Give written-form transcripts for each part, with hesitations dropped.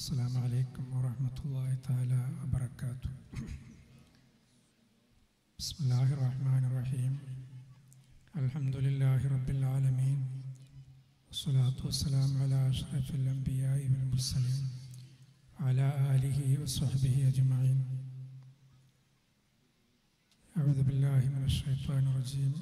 السلام عليكم ورحمة الله تعالى وبركاته. بسم الله الرحمن الرحيم. الحمد لله رب العالمين، والصلاة والسلام على أشرف الأنبياء والمرسلين وعلى آله وصحبه أجمعين. أعوذ بالله من الشيطان الرجيم.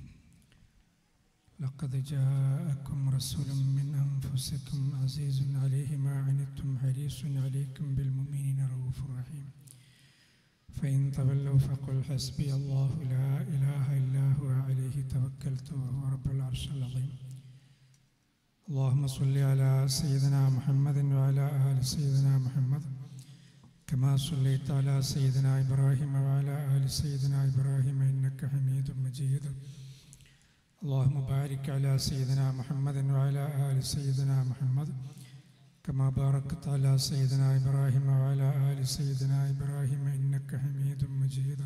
لقد جاءكم رسول من أنفسكم عزيز عليه ما عنتم حريص عليكم بالمؤمنين رؤوف رحيم. فإن تولوا فقل حسبي الله لا إله إلا هو عليه توكلت وهو رب العرش العظيم. اللهم صل على سيدنا محمد وعلى آل سيدنا محمد كما صليت على سيدنا إبراهيم وعلى آل سيدنا إبراهيم إنك حميد مجيد. اللهم بارك على سيدنا محمد وعلى آل سيدنا محمد كما باركت على سيدنا إبراهيم وعلى آل سيدنا إبراهيم إنك حميد مجيد.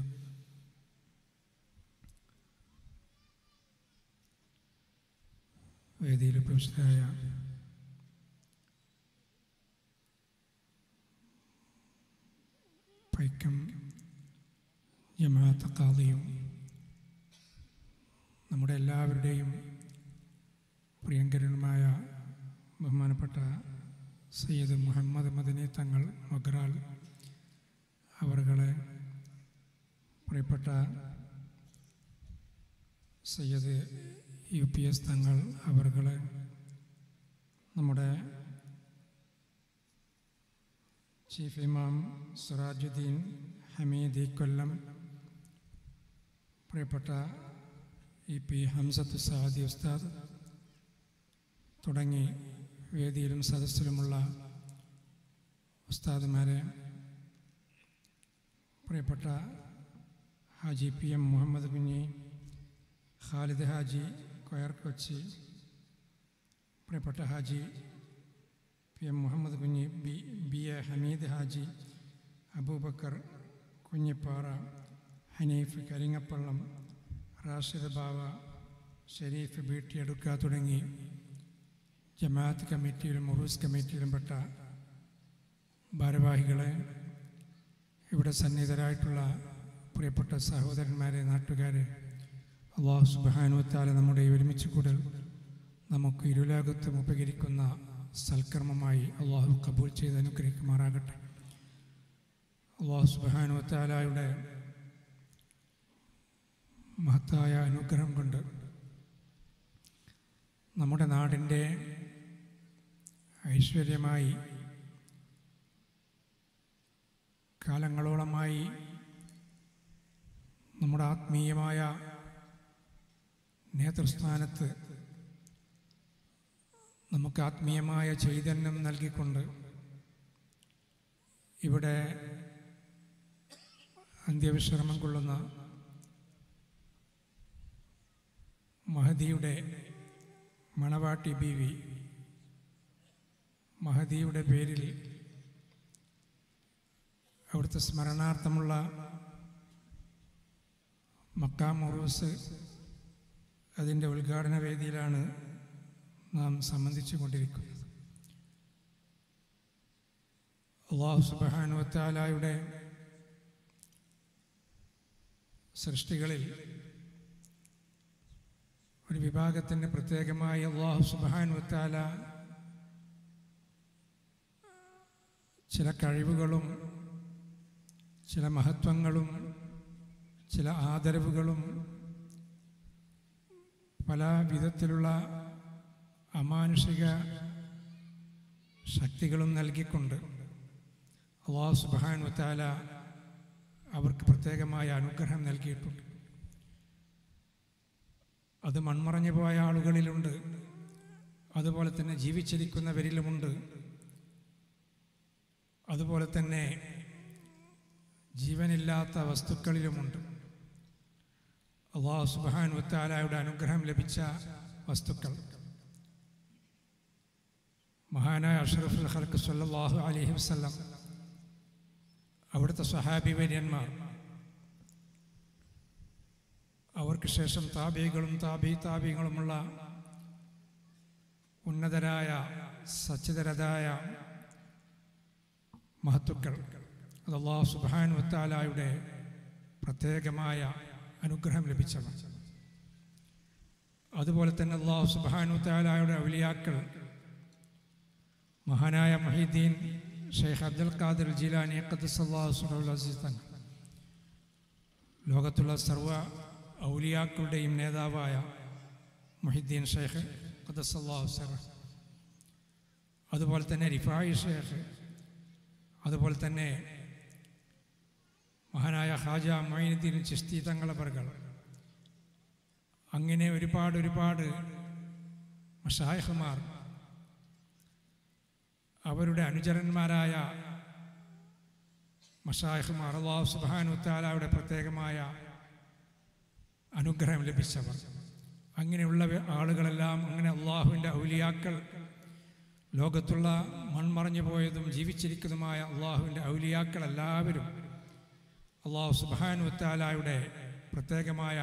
വേദിയിൽ പ്രവേശിതരായ പൈക്കം ജമാഅത്ത് ഖാദിയും നമ്മുടെ എല്ലാവരുടെയും പ്രിയങ്കരനുമായ ബഹുമാനപ്പെട്ട സയ്യിദ് മുഹമ്മദ് മദനി തങ്ങൾ മഗ്രാൽ അവരുടെ പ്രിയപ്പെട്ട സയ്യിദ് UPS തങ്ങൾ അവരുടെ നമ്മുടെ ചീഫ് ഇമാം സിറാജുദ്ദീൻ ഹമീദി കൊല്ലം, പ്രിയപ്പെട്ട EP ഹംസത്ത് സാദി ഉസ്താദ് തുടങ്ങി വേദിയിലും സദസ്സിലുമുള്ള ഉസ്താദുമാരെ, പ്രിയപ്പെട്ട ഹാജി PM മുഹമ്മദ് കുഞ്ഞി, ഖാലിദ് ഹാജി കൊയർ കൊച്ചി, പ്രിയപ്പെട്ട ഹാജി PM മുഹമ്മദ് കുഞ്ഞി, BA ഹമീദ് ഹാജി, അബൂബക്കർ കുഞ്ഞിപ്പാറ, ഹനീഫ് കരിങ്ങപ്പള്ളം, റാഷിദ് ബാവ, ഷെരീഫ് BT എടുക്ക തുടങ്ങി ജമാഅത്ത് കമ്മിറ്റിയിലും ഉറൂസ് കമ്മിറ്റിയിലും പെട്ട ഭാരവാഹികളെ, ഇവിടെ സന്നിഹിതരായിട്ടുള്ള പ്രിയപ്പെട്ട സഹോദരന്മാരെ, നാട്ടുകാരെ, അല്ലാഹു സുബ്ഹാനഹു വ തആല നമ്മുടെ ഒരുമിച്ച് കൂടൽ നമുക്ക് ഇരുലോകത്തും ഉപകരിക്കുന്ന സൽക്കർമ്മമായി അള്ളാഹു കബൂൽ ചെയ്ത് അനുഗ്രഹിക്കുമാറാകട്ടെ. അല്ലാഹു സുബ്ഹാനഹു വ തആലയുടെ മഹത്തായ അനുഗ്രഹം കൊണ്ട് നമ്മുടെ നാടിൻ്റെ ഐശ്വര്യമായി കാലങ്ങളോളമായി നമ്മുടെ ആത്മീയമായ നേതൃസ്ഥാനത്ത് നമുക്ക് ആത്മീയമായ ചൈതന്യം നൽകിക്കൊണ്ട് ഇവിടെ അന്ത്യവിശ്രമം കൊള്ളുന്ന മഹദിയുടെ മണവാട്ടി ബീവി, മഹദിയുടെ പേരിൽ അവിടുത്തെ സ്മരണാർത്ഥമുള്ള മക്കാം ഉറൂസ് അതിൻ്റെ ഉദ്ഘാടന വേദിയിലാണ് നാം സംബന്ധിച്ചു കൊണ്ടിരിക്കുന്നത്. അല്ലാഹു സുബ്ഹാനഹു വ തആലയുടെ സൃഷ്ടികളിൽ ഒരു വിഭാഗത്തിൻ്റെ പ്രത്യേകമായി അല്ലാഹു സുബ്ഹാനഹു വ തആല ചില കഴിവുകളും ചില മഹത്വങ്ങളും ചില ആദരവുകളും പല വിധത്തിലുള്ള അമാനുഷിക ശക്തികളും നൽകിക്കൊണ്ട് അല്ലാഹു സുബ്ഹാനഹു വ തആല അവർക്ക് പ്രത്യേകമായ അനുഗ്രഹം നൽകിയിട്ടുണ്ട്. അത് മൺമറഞ്ഞു പോയ ആളുകളിലുണ്ട്, അതുപോലെ തന്നെ ജീവിച്ചിരിക്കുന്നവരിലുമുണ്ട്, അതുപോലെ തന്നെ ജീവനില്ലാത്ത വസ്തുക്കളിലുമുണ്ട്. അല്ലാഹു സുബ്ഹാനഹു വ തആലയുടെ അനുഗ്രഹം ലഭിച്ച വസ്തുക്കൾ മഹാനായ അഷ്റഫുൽ ഖൽഖ് സ്വല്ലല്ലാഹു അലൈഹി വസല്ലം, അവിടുത്തെ സ്വഹാബി വര്യന്മാർ, അവർക്ക് ശേഷം താബികളും താബികളുമുള്ള ഉന്നതരായ സച്ചിതരതായ മഹത്തുക്കൾ, അത് അല്ലാഹു സുബ്ഹാനഹു വ തആലയുടെ പ്രത്യേകമായ അനുഗ്രഹം ലഭിച്ചവർ. അതുപോലെ തന്നെ അല്ലാഹു സുബ്ഹാനഹു വ തആലയുടെ ഔലിയാക്കൾ മഹാനായ മുഹീദ്ദീൻ ഷെയ്ഖ് അബ്ദുൽ ഖാദിർ ജീലാനി ഖദ്ദസല്ലാഹു സിറഹുൽ അസീസ് തങ്ങൾ, ലോകത്തുള്ള സർവ്വ ഔലിയാക്കളുടെയും നേതാവായ മുഹീദ്ദീൻ ഷെയ്ഖ് ഖദ്ദസല്ലാഹു സിറഹ്, അതുപോലെ തന്നെ റിഫായി ഷെയ്ഖ്, അതുപോലെ തന്നെ മഹാനായ ഖാജ മൊയ്നുദ്ദീൻ ചിശ്തി തങ്ങളവർകൾ, അങ്ങനെ ഒരുപാട് മശായിഖുമാർ, അവരുടെ അനുചരന്മാരായ മശായിഖുമാർ, അല്ലാഹു സുബ്ഹാനഹു വ തആലയുടെ പ്രത്യേകമായ അനുഗ്രഹം ലഭിച്ചവർ, അങ്ങനെയുള്ള ആളുകളെല്ലാം, അങ്ങനെ അള്ളാഹുവിൻ്റെ ഔലിയാക്കൾ, ലോകത്തുള്ള മൺമറഞ്ഞു പോയതും ജീവിച്ചിരിക്കുന്നതുമായ അള്ളാഹുവിൻ്റെ ഔലിയാക്കൾ എല്ലാവരും അല്ലാഹു സുബ്ഹാനഹു വ തആലയുടെ പ്രത്യേകമായ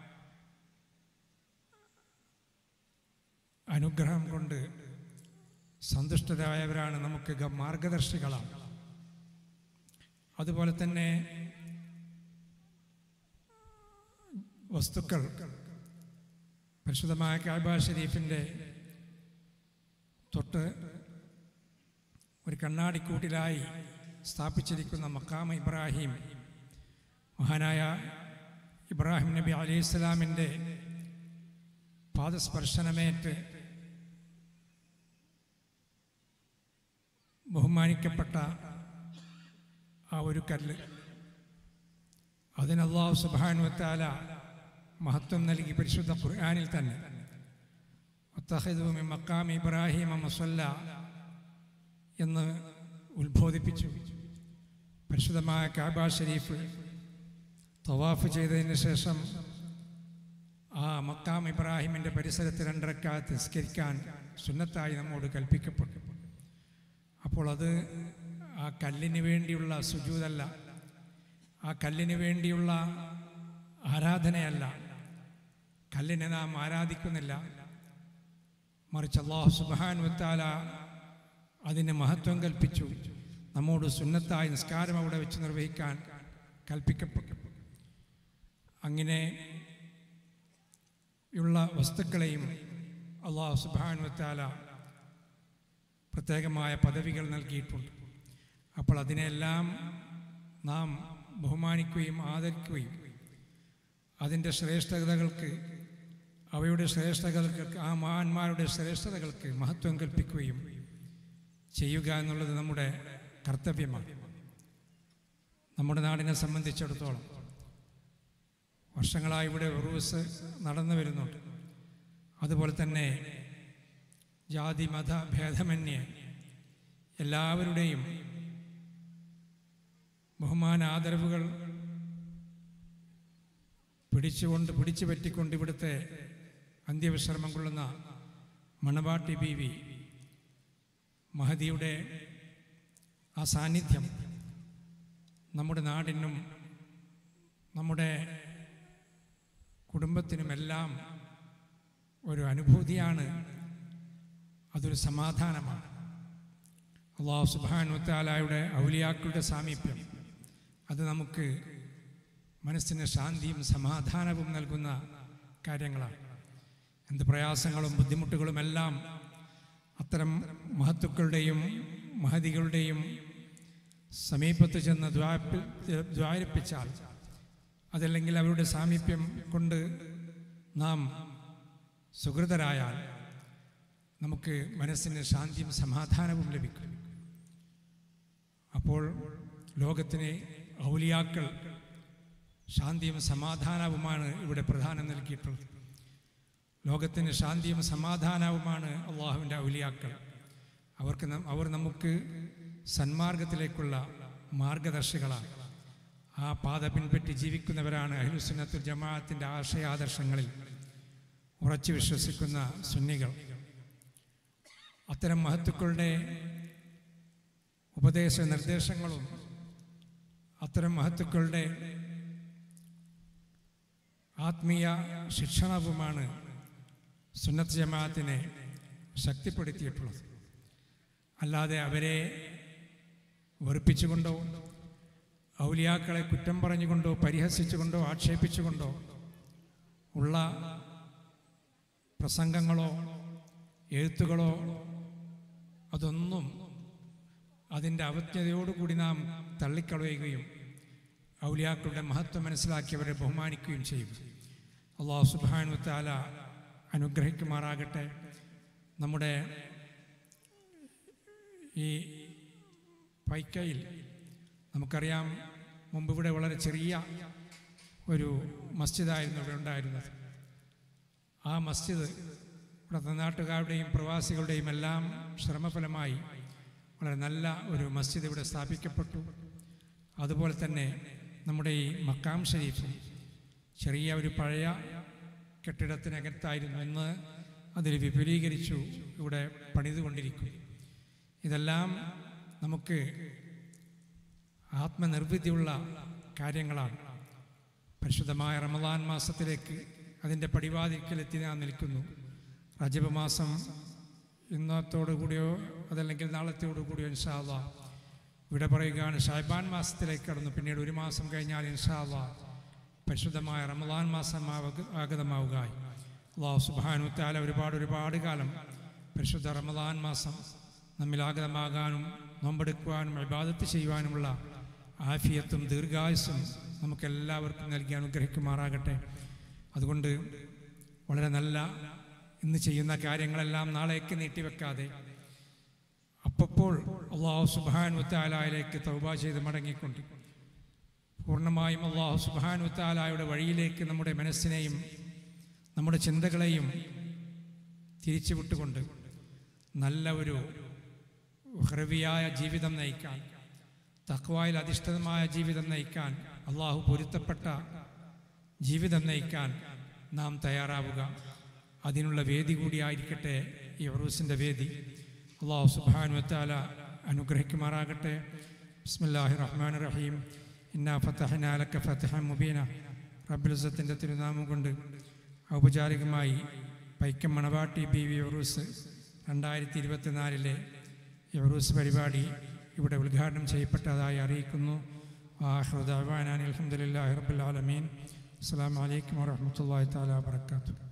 അനുഗ്രഹം കൊണ്ട് സന്തുഷ്ടരായവരാണ്, നമുക്ക് മാർഗദർശികളാണ്. അതുപോലെ തന്നെ വസ്തുക്കൾ, പരിശുദ്ധമായ കഅബ ഷരീഫിൻ്റെ തൊട്ട് ഒരു കണ്ണാടിക്കൂട്ടിലായി സ്ഥാപിച്ചിരിക്കുന്ന മഖാം ഇബ്രാഹിം, മഹാനായ ഇബ്രാഹിം നബി അലൈഹിസ്സലാമിൻ്റെ പാദസ്പർശനമേറ്റ് ബഹുമാനിക്കപ്പെട്ട ആ ഒരു കല്ല്, അതിന് അല്ലാഹു സുബ്ഹാനഹു വ തആല മഹത്വം നൽകി പരിശുദ്ധ ഖുർആനിൽ തന്നെ വത്തഖിദൂ മിൻ മഖാമി ഇബ്രാഹിമ മുസല്ല എന്ന് ഉത്ബോധിപ്പിച്ചു. പരിശുദ്ധമായ കഅബ ഷരീഫ് തവാഫ് ചെയ്തതിന് ശേഷം ആ മഖാം ഇബ്രാഹിമിൻ്റെ പരിസരത്ത് 2 റക്അത്ത് നിസ്കരിക്കാൻ സുന്നത്തായി നമ്മോട് കൽപ്പിക്കപ്പെട്ടു. അപ്പോൾ അത് ആ കല്ലിന് വേണ്ടിയുള്ള സുജൂദല്ല, ആ കല്ലിന് വേണ്ടിയുള്ള ആരാധനയല്ല, കല്ലിനെ നാം ആരാധിക്കുന്നില്ല, മറിച്ച് അല്ലാഹു സുബ്ഹാനഹു വ തആല അതിന് മഹത്വം കൽപ്പിച്ചു, നമ്മോട് സുന്നത്തായി നിസ്കാരം അവിടെ വെച്ച് നിർവഹിക്കാൻ കൽപ്പിക്കപ്പെട്ടു. അങ്ങനെ ഉള്ള വസ്തുക്കളെയും അല്ലാഹു സുബ്ഹാനഹു വ തആല പ്രത്യേകമായ പദവികൾ നൽകിയിട്ടുണ്ട്. അപ്പോൾ അതിനെല്ലാം നാം ബഹുമാനിക്കുകയും ആദരിക്കുകയും അതിൻ്റെ ശ്രേഷ്ഠതകൾക്ക്, അവയുടെ ശ്രേഷ്ഠതകൾക്ക്, ആ മഹാന്മാരുടെ ശ്രേഷ്ഠതകൾക്ക് മഹത്വം കൽപ്പിക്കുകയും ചെയ്യുക എന്നുള്ളത് നമ്മുടെ കർത്തവ്യമാണ്. നമ്മുടെ നാടിനെ സംബന്ധിച്ചിടത്തോളം വർഷങ്ങളായി ഇവിടെ ഉറൂസ് നടന്നു വരുന്നുണ്ട്. അതുപോലെ തന്നെ ജാതി മത ഭേദമന്യേ എല്ലാവരുടെയും ബഹുമാന ആദരവുകൾ പിടിച്ചു പറ്റിക്കൊണ്ട് ഇവിടുത്തെ അന്ത്യവിശ്രമം കൊള്ളുന്ന മണവാട്ടി ബീവി മഹദിയുടെ ആ സാന്നിധ്യം നമ്മുടെ നാടിനും നമ്മുടെ കുടുംബത്തിനുമെല്ലാം ഒരു അനുഭൂതിയാണ്, അതൊരു സമാധാനമാണ്. അല്ലാഹു സുബ്ഹാനഹു വ തആലയുടെ ഔലിയാക്കളുടെ സാമീപ്യം അത് നമുക്ക് മനസ്സിന് ശാന്തിയും സമാധാനവും നൽകുന്ന കാര്യങ്ങളാണ്. എന്ത് പ്രയാസങ്ങളും ബുദ്ധിമുട്ടുകളുമെല്ലാം അത്തരം മഹത്തുക്കളുടെയും മഹദികളുടെയും സമീപത്ത് ചെന്ന് ദ്വാരിപ്പിച്ചാൽ, അതല്ലെങ്കിൽ അവരുടെ സാമീപ്യം കൊണ്ട് നാം സുഹൃതരായാൽ നമുക്ക് മനസ്സിന് ശാന്തിയും സമാധാനവും ലഭിക്കും. അപ്പോൾ ലോകത്തിന് ഔലിയാക്കൾ ശാന്തിയും സമാധാനവുമാണ് ഇവിടെ പ്രധാനം നൽകിയിട്ടുള്ളത്. ലോകത്തിന് ശാന്തിയും സമാധാനവുമാണ് അള്ളാഹുവിൻ്റെ ഔലിയാക്കൾ. അവർ നമുക്ക് സന്മാർഗത്തിലേക്കുള്ള മാർഗദർശികളാണ്. ആ പാത പിൻപറ്റി ജീവിക്കുന്നവരാണ് അഹ്ലുസുന്നത്തുൽ ജമാഅത്തിൻ്റെ ആശയാദർശങ്ങളിൽ ഉറച്ചു വിശ്വസിക്കുന്ന സുന്നികൾ. അത്തരം മഹത്തുക്കളുടെ ഉപദേശ നിർദ്ദേശങ്ങളും അത്തരം മഹത്തുക്കളുടെ ആത്മീയ ശിക്ഷണവുമാണ് സുന്നത്ത് ജമാഅത്തിനെ ശക്തിപ്പെടുത്തിയിട്ടുള്ളത്. അല്ലാതെ അവരെ വെറുപ്പിച്ചുകൊണ്ടോ ഔലിയാക്കളെ കുറ്റം പറഞ്ഞുകൊണ്ടോ പരിഹസിച്ചുകൊണ്ടോ ആക്ഷേപിച്ചുകൊണ്ടോ ഉള്ള പ്രസംഗങ്ങളോ എഴുത്തുകളോ അതൊന്നും അതിൻ്റെ അവജ്ഞതയോടുകൂടി നാം തള്ളിക്കളയുകയും ഔലിയാക്കളുടെ മഹത്വം മനസ്സിലാക്കിയവരെ ബഹുമാനിക്കുകയും ചെയ്യും. അല്ലാഹു സുബ്ഹാനഹു വ തആല അനുഗ്രഹിക്കുമാറാകട്ടെ. നമ്മുടെ ഈ പൈക്കയിൽ നമുക്കറിയാം, മുമ്പ് ഇവിടെ വളരെ ചെറിയ ഒരു മസ്ജിദായിരുന്നു ഇവിടെ ഉണ്ടായിരുന്നത്. ആ മസ്ജിദ് ഇവിടുത്തെ നാട്ടുകാരുടെയും പ്രവാസികളുടെയും എല്ലാം ശ്രമഫലമായി വളരെ നല്ല ഒരു മസ്ജിദ് ഇവിടെ സ്ഥാപിക്കപ്പെട്ടു. അതുപോലെ തന്നെ നമ്മുടെ ഈ മക്കാം ഷരീഫ് ചെറിയ ഒരു പഴയ കെട്ടിടത്തിനകത്തായിരുന്നു, ഇന്ന് അതിൽ വിപുലീകരിച്ചു ഇവിടെ പണിതുകൊണ്ടിരിക്കും. ഇതെല്ലാം നമുക്ക് ആത്മനിർവൃതിയുള്ള കാര്യങ്ങളാണ്. പരിശുദ്ധമായ റമദാൻ മാസത്തിലേക്ക് അതിൻ്റെ പടിവാതിൽക്കലെത്തി നാം നിൽക്കുന്നു. റജബ് മാസം ഇന്നത്തോടു കൂടിയോ അതല്ലെങ്കിൽ നാളത്തോടു കൂടിയോ ഇൻഷാ അല്ലാഹ് ഇവിടെ പറയുകയാണ്. ഷഅബാൻ മാസത്തിലേക്ക് കടന്നു. പിന്നീട് ഒരു മാസം കഴിഞ്ഞാൽ ഇൻഷാ അല്ലാഹ് പരിശുദ്ധമായ റമദാൻ മാസം ആഗതമാവുകയായി. അല്ലാഹു സുബ്ഹാനഹു വ തആല ഒരുപാട് കാലം പരിശുദ്ധ റമദാൻ മാസം നമ്മിൽ ആഗതമാകാനും നോമ്പെടുക്കുവാനും ഇബാദത്ത് ചെയ്യുവാനുമുള്ള ആഫിയത്തും ദീർഘായുസ്സും നമുക്കെല്ലാവർക്കും നൽകി അനുഗ്രഹിക്കുമാറാകട്ടെ. അതുകൊണ്ട് വളരെ നല്ല ഇന്ന് ചെയ്യുന്ന കാര്യങ്ങളെല്ലാം നാളേക്ക് നീട്ടിവെക്കാതെ അപ്പോൾ അല്ലാഹു സുബ്ഹാനഹു വ തആലയിലേക്ക് തൗബ ചെയ്ത് മടങ്ങിക്കൊണ്ട് പൂർണ്ണമായും അല്ലാഹു സുബ്ഹാനഹു വ തആലയുടെ വഴിയിലേക്ക് നമ്മുടെ മനസ്സിനെയും നമ്മുടെ ചിന്തകളെയും തിരിച്ചു വിട്ടുകൊണ്ട് നല്ല ഒരു ഉഖ്റവിയായ ജീവിതം നയിക്കാൻ, തഖ്വായിൽ അധിഷ്ഠിതമായ ജീവിതം നയിക്കാൻ, അല്ലാഹു പൊരുത്തപ്പെട്ട ജീവിതം നയിക്കാൻ നാം തയ്യാറാവുക. അതിനുള്ള വേദി കൂടിയായിരിക്കട്ടെ ഈ ഉറൂസിൻ്റെ വേദി. അല്ലാഹു സുബ്ഹാനഹു വ തആല അനുഗ്രഹിക്കുമാറാകട്ടെ. ബിസ്മില്ലാഹിർ റഹ്മാനിർ റഹീം. ഇന്നാ ഫതഹ്നാ ലക ഫതഹൻ മുബീന. റബ്ബുൽ ഇസ്സത്തിൻ്റെ തിരുനാമം കൊണ്ട് ഔപചാരികമായി പൈക്കം മണവാട്ടി ബീവി ഉറൂസ് 2024 ഈ ഉറൂസ് പരിപാടി ഇവിടെ ഉദ്ഘാടനം ചെയ്യപ്പെട്ടതായി അറിയിക്കുന്നു. ആഖിറു ദഅ്വാനാ അൽഹംദുലില്ലാഹി റബ്ബിൽ ആലമീൻ. അസ്സലാമു അലൈക്കും വറഹ്മത്തുള്ളാഹി തആല വബറകാതുഹു.